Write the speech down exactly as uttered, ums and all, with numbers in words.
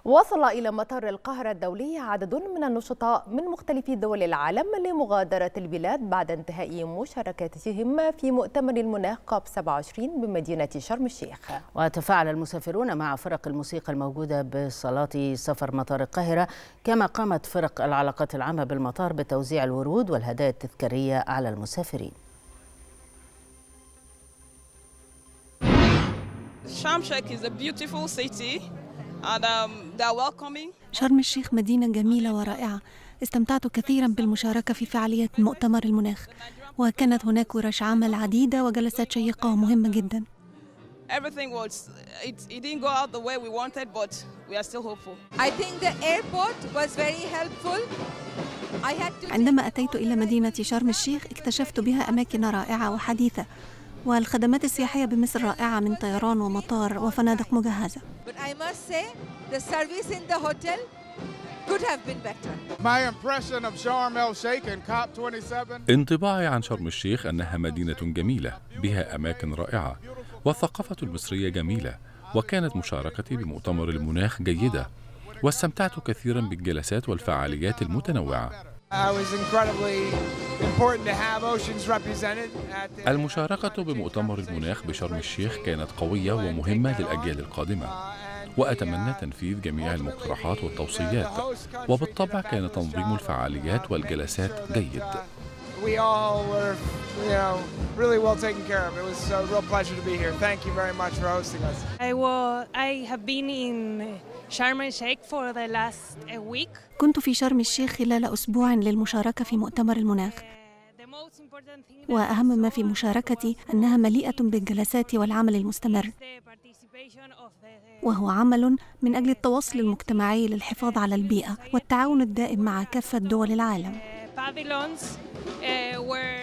وصل إلى مطار القاهرة الدولي عدد من النشطاء من مختلف دول العالم لمغادرة البلاد بعد انتهاء مشاركتهم في مؤتمر المناخ كوب سبعة وعشرين بمدينة شرم الشيخ. وتفاعل المسافرون مع فرق الموسيقى الموجودة بصالات سفر مطار القاهرة، كما قامت فرق العلاقات العامة بالمطار بتوزيع الورود والهدايا التذكارية على المسافرين. Sharm El-Sheikh is a beautiful city and um, they are welcoming. شرم الشيخ مدينة جميلة ورائعة. استمتعت كثيرا بالمشاركة في فعاليات مؤتمر المناخ، وكانت هناك ورش عمل عديدة وجلسات شيقة ومهمة جدا. Everything was it, it didn't go out the way we wanted, but we are still hopeful. I think the airport was very helpful. I had to عندما أتيت إلى مدينة شرم الشيخ اكتشفت بها أماكن رائعة وحديثة، والخدمات السياحية بمصر رائعة من طيران ومطار وفنادق مجهزة. But I must say the service in the hotel could have been better. My impression of Sharm El-Sheikh and COP twenty-seven. انطباعي عن شرم الشيخ أنها مدينة جميلة بها أماكن رائعة، والثقافة المصرية جميلة، وكانت مشاركتي بمؤتمر المناخ جيدة، واستمتعت كثيرا بالجلسات والفعاليات المتنوعة. المشاركة بمؤتمر المناخ بشرم الشيخ كانت قوية ومهمة للأجيال القادمة، وأتمنى تنفيذ جميع المقترحات والتوصيات، وبالطبع كان تنظيم الفعاليات والجلسات جيد. We all were, you know, really well taken care of. It was a real pleasure to be here. Thank you very much for hosting us. I was, I have been in Sharm El-Sheikh for the last week. كنت في شرم الشيخ خلال أسبوع للمشاركة في مؤتمر المناخ، وأهم ما في مشاركتي أنها مليئة بالجلسات والعمل المستمر، وهو عمل من أجل التواصل المجتمعي للحفاظ على البيئة والتعاون الدائم مع كافة دول العالم. Pavilions uh, were